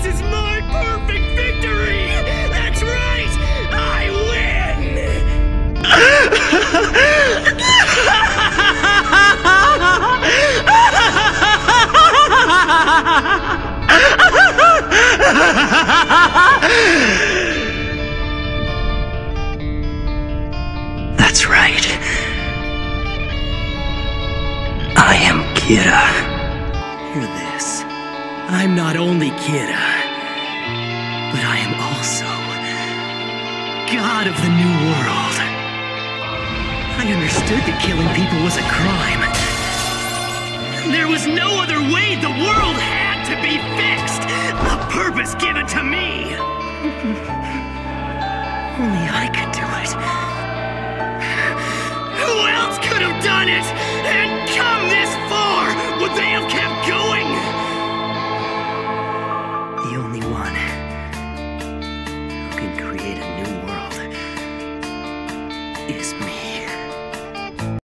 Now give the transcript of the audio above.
This is my perfect victory! That's right! I win! That's right. I am Kira. Hear this. I'm not only Kira, but I am also God of the New World. I understood that killing people was a crime. There was no other way the world had to be fixed. A purpose given to me. Only I could do it. Who else could have done it? And come this far? Would they have kept going? The only one who can create a new world is me.